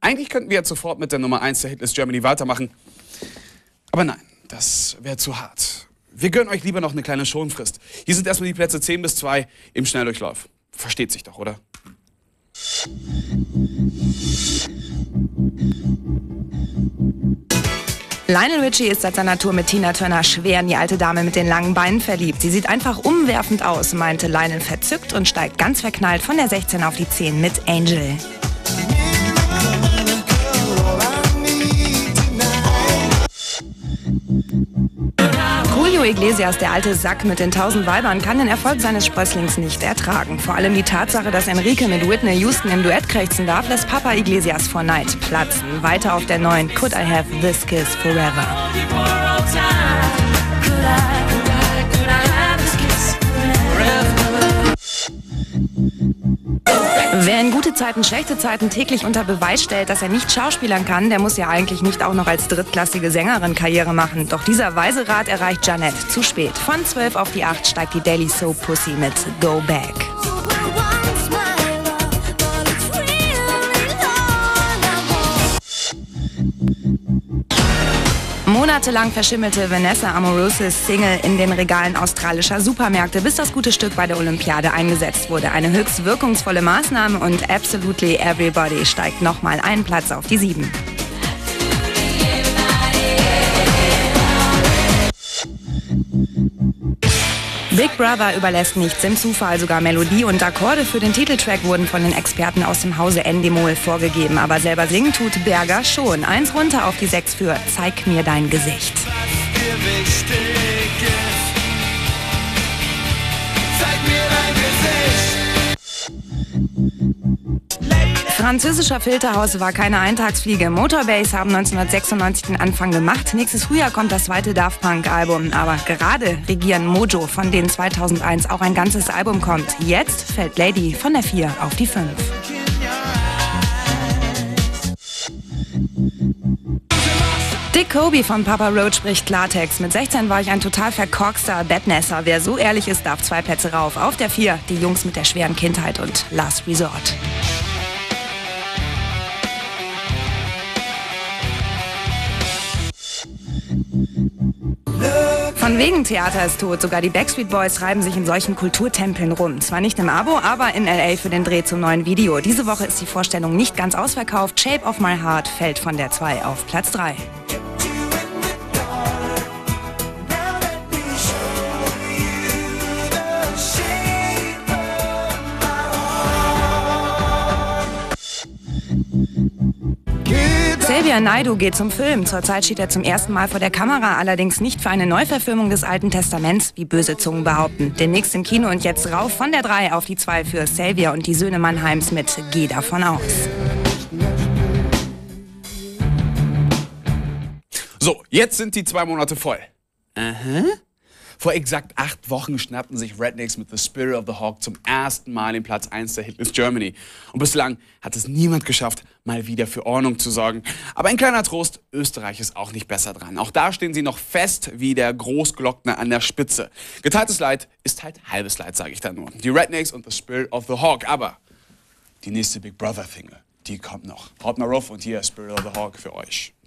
Eigentlich könnten wir jetzt sofort mit der Nummer 1 der Hitlist Germany weitermachen. Aber nein, das wäre zu hart. Wir gönnen euch lieber noch eine kleine Schonfrist. Hier sind erstmal die Plätze 10 bis 2 im Schnelldurchlauf. Versteht sich doch, oder? Lionel Richie ist seit seiner Tour mit Tina Turner schwer in die alte Dame mit den langen Beinen verliebt. Sie sieht einfach umwerfend aus, meinte Lionel verzückt und steigt ganz verknallt von der 16 auf die 10 mit Angel. Julio Iglesias, der alte Sack mit den 1000 Weibern, kann den Erfolg seines Sprösslings nicht ertragen. Vor allem die Tatsache, dass Enrique mit Whitney Houston im Duett krächzen darf, lässt Papa Iglesias vor Neid platzen. Weiter auf der 9, Could I Have This Kiss Forever. Wer in gute Zeiten, schlechte Zeiten täglich unter Beweis stellt, dass er nicht schauspielern kann, der muss ja eigentlich nicht auch noch als drittklassige Sängerin Karriere machen. Doch dieser weise Rat erreicht Jeanette zu spät. Von 12 auf die 8 steigt die Daily Soap Pussy mit Go Back. Monatelang verschimmelte Vanessa Amorosos Single in den Regalen australischer Supermärkte, bis das gute Stück bei der Olympiade eingesetzt wurde. Eine höchst wirkungsvolle Maßnahme und Absolutely Everybody steigt nochmal einen Platz auf die 7. Big Brother überlässt nichts dem Zufall, sogar Melodie und Akkorde für den Titeltrack wurden von den Experten aus dem Hause Endemol vorgegeben. Aber selber singen tut Berger schon. 1 runter auf die 6 für Zeig mir dein Gesicht. Französischer Filterhaus war keine Eintagsfliege. Motorbase haben 1996 den Anfang gemacht. Nächstes Frühjahr kommt das zweite Daft Punk-Album. Aber gerade regieren Mojo, von denen 2001 auch ein ganzes Album kommt. Jetzt fällt Lady von der 4 auf die 5. Dick Kobe von Papa Roach spricht Klartext. Mit 16 war ich ein total verkorkster Bettnässer. Wer so ehrlich ist, darf 2 Plätze rauf. Auf der 4 die Jungs mit der schweren Kindheit und Last Resort. Von wegen Theater ist tot. Sogar die Backstreet Boys reiben sich in solchen Kulturtempeln rum. Zwar nicht im Abo, aber in L.A. für den Dreh zum neuen Video. Diese Woche ist die Vorstellung nicht ganz ausverkauft. Shape of My Heart fällt von der 2 auf Platz 3. Xavier Naidoo geht zum Film. Zurzeit steht er zum ersten Mal vor der Kamera, allerdings nicht für eine Neuverfilmung des Alten Testaments, wie böse Zungen behaupten. Demnächst im Kino und jetzt rauf von der 3 auf die 2 für Xavier und die Söhne Mannheims mit Geh davon aus. So, jetzt sind die 2 Monate voll. Vor exakt 8 Wochen schnappten sich Rednecks mit The Spirit of the Hawk zum ersten Mal den Platz 1 der Hitlist Germany. Und bislang hat es niemand geschafft, mal wieder für Ordnung zu sorgen. Aber ein kleiner Trost, Österreich ist auch nicht besser dran. Auch da stehen sie noch fest wie der Großglockner an der Spitze. Geteiltes Leid ist halt halbes Leid, sage ich da nur. Die Rednecks und The Spirit of the Hawk. Aber die nächste Big Brother Single, die kommt noch. Haut mal rauf und hier Spirit of the Hawk für euch.